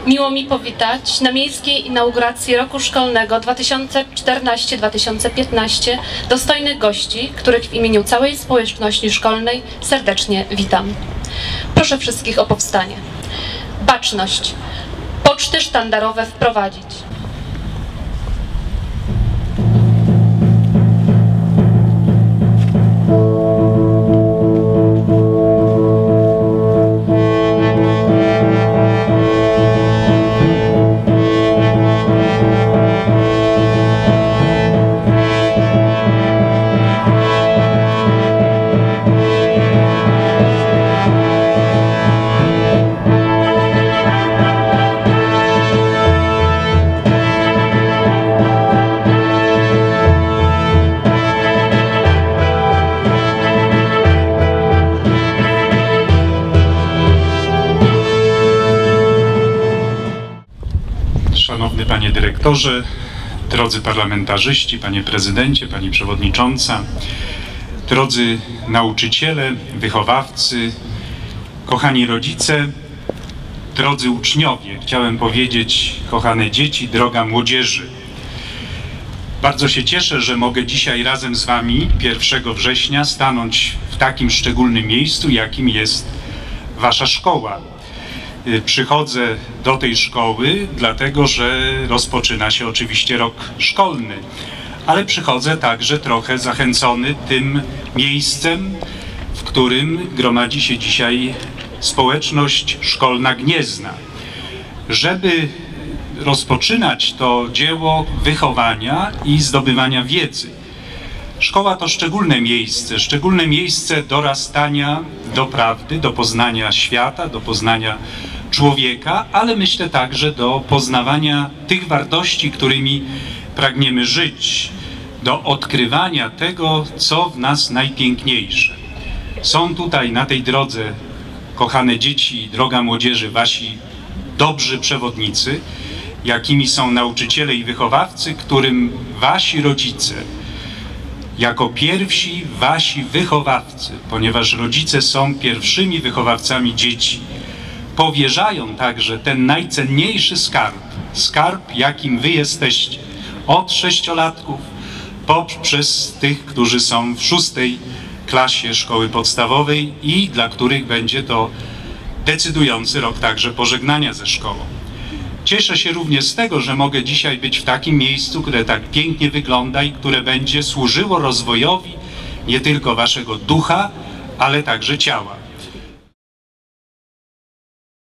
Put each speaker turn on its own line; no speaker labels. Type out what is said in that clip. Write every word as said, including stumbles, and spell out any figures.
Miło mi powitać na miejskiej inauguracji roku szkolnego dwa tysiące czternaście dwa tysiące piętnaście dostojnych gości, których w imieniu całej społeczności szkolnej serdecznie witam. Proszę wszystkich o powstanie. Baczność. Poczty sztandarowe wprowadzić.
Szanowny Panie Dyrektorze, drodzy parlamentarzyści, Panie Prezydencie, Pani Przewodnicząca, drodzy nauczyciele, wychowawcy, kochani rodzice, drodzy uczniowie, chciałem powiedzieć, kochane dzieci, droga młodzieży. Bardzo się cieszę, że mogę dzisiaj razem z Wami pierwszego września stanąć w takim szczególnym miejscu, jakim jest Wasza szkoła. Przychodzę do tej szkoły, dlatego że rozpoczyna się oczywiście rok szkolny, ale przychodzę także trochę zachęcony tym miejscem, w którym gromadzi się dzisiaj społeczność szkolna Gniezna. Żeby rozpoczynać to dzieło wychowania i zdobywania wiedzy. Szkoła to szczególne miejsce, szczególne miejsce dorastania do prawdy, do poznania świata, do poznania człowieka, ale myślę także do poznawania tych wartości, którymi pragniemy żyć, do odkrywania tego, co w nas najpiękniejsze. Są tutaj na tej drodze, kochane dzieci, droga młodzieży, wasi dobrzy przewodnicy, jakimi są nauczyciele i wychowawcy, którym wasi rodzice, jako pierwsi wasi wychowawcy, ponieważ rodzice są pierwszymi wychowawcami dzieci, powierzają także ten najcenniejszy skarb, skarb, jakim wy jesteście, od sześciolatków poprzez tych, którzy są w szóstej klasie szkoły podstawowej i dla których będzie to decydujący rok także pożegnania ze szkołą. Cieszę się również z tego, że mogę dzisiaj być w takim miejscu, które tak pięknie wygląda i które będzie służyło rozwojowi nie tylko waszego ducha, ale także ciała.